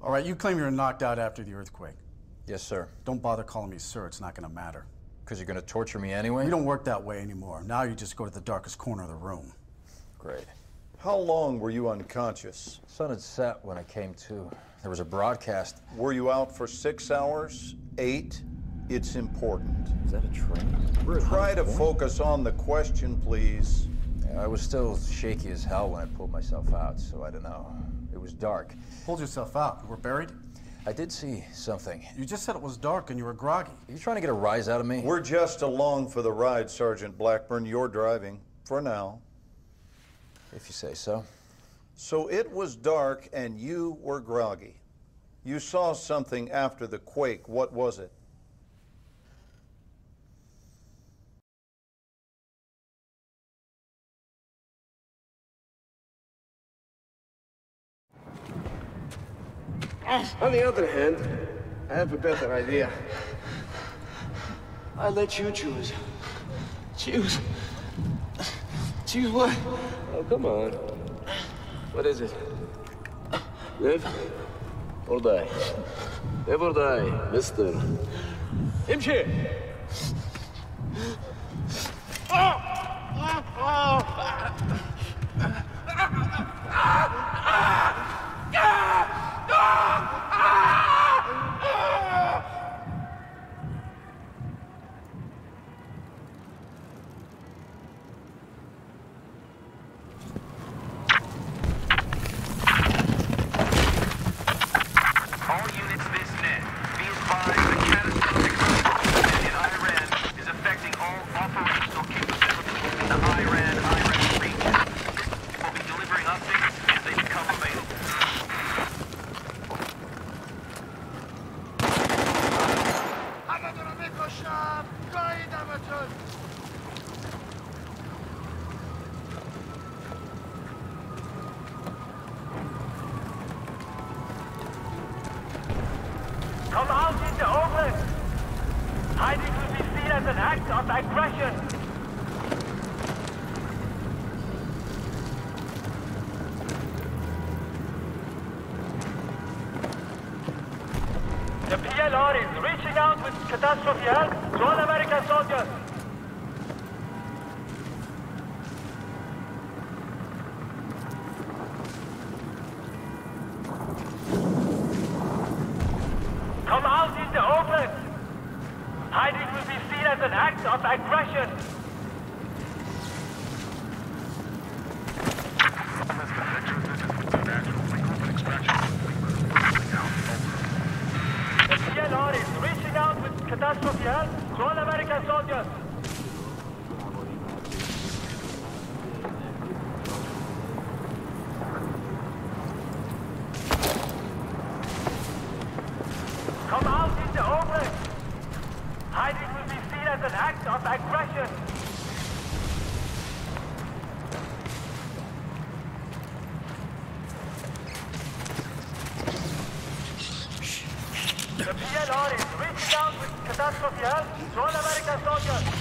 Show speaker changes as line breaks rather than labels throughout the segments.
All right, you claim you were knocked out after the earthquake.
Yes, sir.
Don't bother calling me sir, it's not gonna matter.
Because you're going to torture me anyway?
We don't work that way anymore. Now you just go to the darkest corner of the room.
Great.
How long were you unconscious?
Sun had set when I came to. There was a broadcast.
Were you out for 6 hours? 8? It's important.
Is that a train?
Try to focus on the question, please.
Yeah, I was still shaky as hell when I pulled myself out, so I don't know. It was dark.
Pulled yourself out. You were buried?
I did see something.
You just said it was dark and you were groggy.
Are you trying to get a rise out of me?
We're just along for the ride, Sergeant Blackburn. You're driving, for now.
If you say so.
So it was dark and you were groggy. You saw something after the quake. What was it?
On the other hand, I have a better idea. I'll let you choose. Choose. Choose what? Oh, come on. What is it? Live or die? Live or die, mister. Imshi!
Come out in the open! Hiding will be seen as an act of aggression! The PLR is reaching out with catastrophe help to all American soldiers! Come out in the open! Hiding will be seen as an act of aggression! The PLR is reaching out with catastrophe help to all American soldiers! Come out in the open! Hiding will be seen as an act of aggression! The PLR is reaching out with catastrophe help to all American soldiers!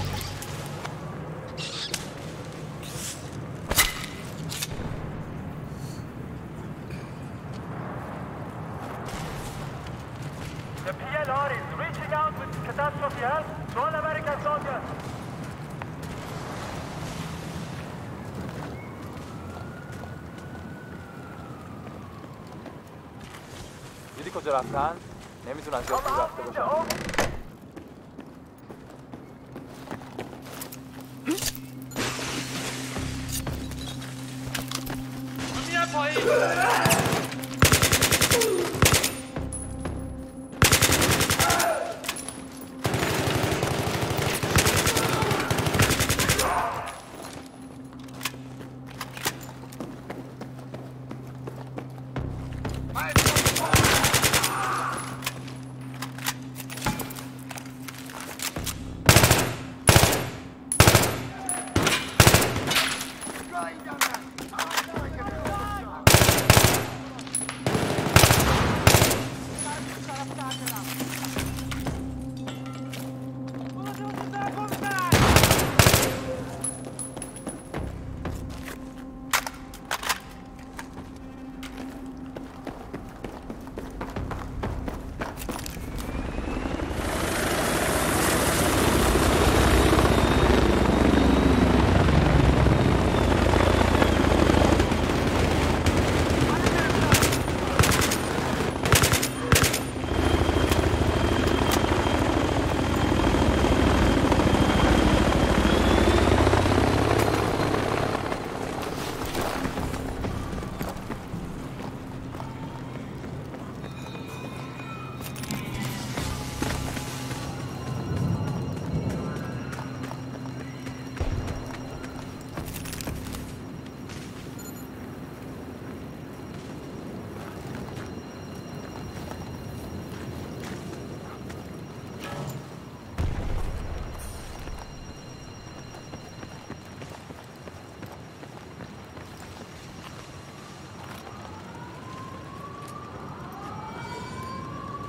The PLR is reaching out with catastrophe help to all American soldiers!
دیدی کجا رفتن؟ نمیتونن جا
Come
دور
out
رفته
in the
باشن.
open!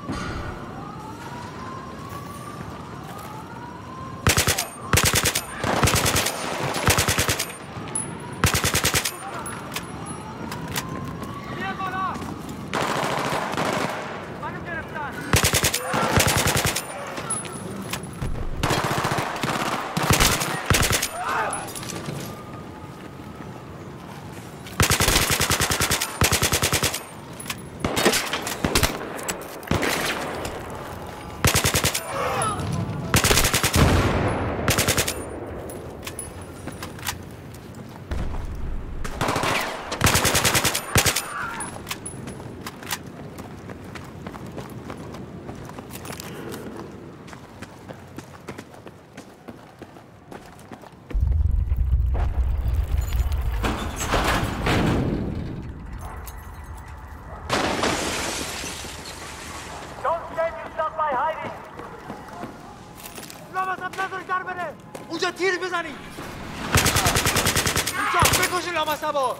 اونجا تیر بزنید. اونجا بکشین لامصبا.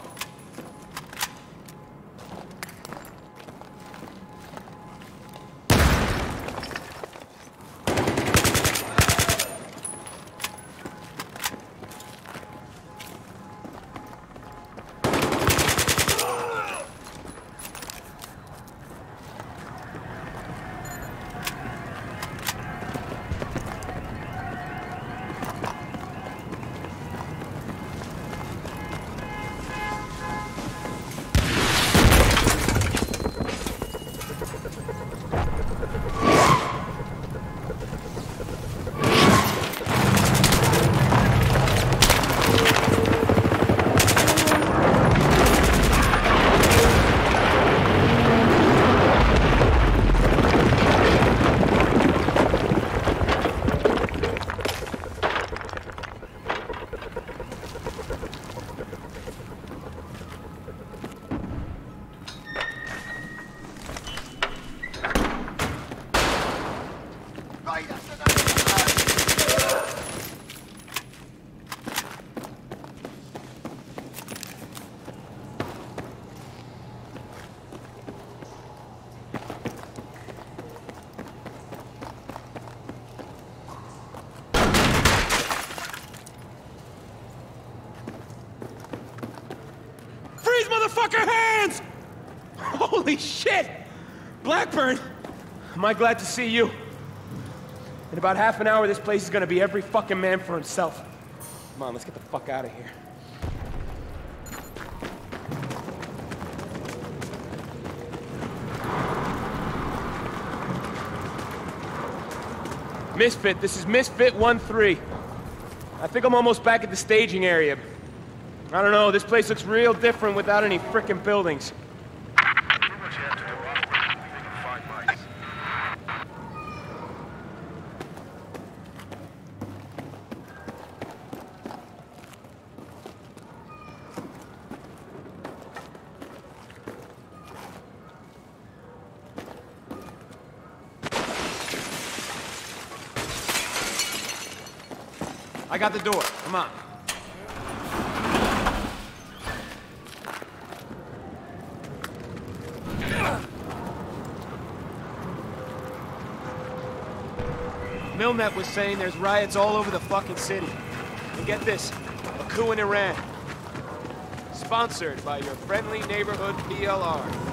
Motherfucker hands! Holy shit! Blackburn! Am I glad to see you. In about half an hour, this place is gonna be every fucking man for himself. Come on, let's get the fuck out of here. Misfit, this is Misfit 1-3. I think I'm almost back at the staging area. I don't know, this place looks real different without any frickin' buildings. I got the door, come on. Milnet was saying there's riots all over the fucking city. And get this, a coup in Iran. Sponsored by your friendly neighborhood PLR.